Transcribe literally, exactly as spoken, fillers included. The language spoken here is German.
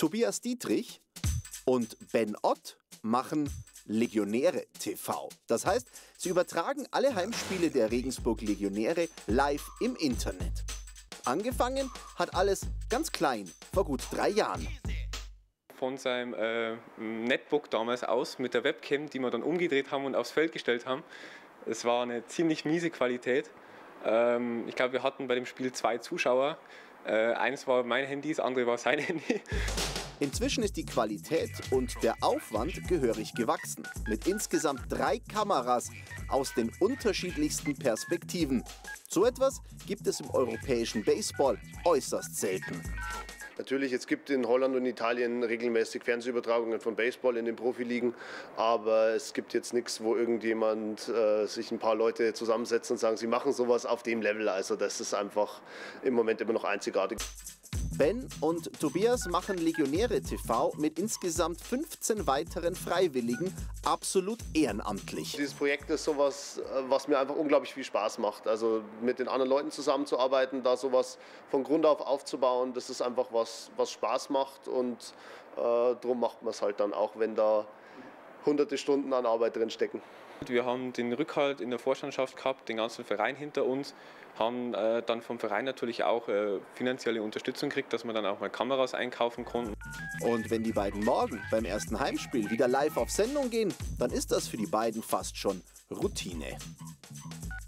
Tobias Dietrich und Ben Ott machen Legionäre T V. Das heißt, sie übertragen alle Heimspiele der Regensburg Legionäre live im Internet. Angefangen hat alles ganz klein, vor gut drei Jahren. Von seinem äh, Netbook damals aus mit der Webcam, die wir dann umgedreht haben und aufs Feld gestellt haben. Es war eine ziemlich miese Qualität. Ähm, ich glaube, wir hatten bei dem Spiel zwei Zuschauer. Äh, eines war mein Handy, das andere war sein Handy. Inzwischen ist die Qualität und der Aufwand gehörig gewachsen. Mit insgesamt drei Kameras aus den unterschiedlichsten Perspektiven. So etwas gibt es im europäischen Baseball äußerst selten. Natürlich, es gibt in Holland und Italien regelmäßig Fernsehübertragungen von Baseball in den Profiligen, aber es gibt jetzt nichts, wo irgendjemand äh, sich ein paar Leute zusammensetzen und sagen, sie machen sowas auf dem Level. Also das ist einfach im Moment immer noch einzigartig. Ben und Tobias machen Legionäre T V mit insgesamt fünfzehn weiteren Freiwilligen absolut ehrenamtlich. Dieses Projekt ist sowas, was mir einfach unglaublich viel Spaß macht. Also mit den anderen Leuten zusammenzuarbeiten, da sowas von Grund auf aufzubauen, das ist einfach was, was Spaß macht und äh, darum macht man es halt dann auch, wenn da hunderte Stunden an Arbeit drin stecken. Wir haben den Rückhalt in der Vorstandschaft gehabt, den ganzen Verein hinter uns, haben äh, dann vom Verein natürlich auch äh, finanzielle Unterstützung gekriegt, dass wir dann auch mal Kameras einkaufen konnten. Und wenn die beiden morgen beim ersten Heimspiel wieder live auf Sendung gehen, dann ist das für die beiden fast schon Routine.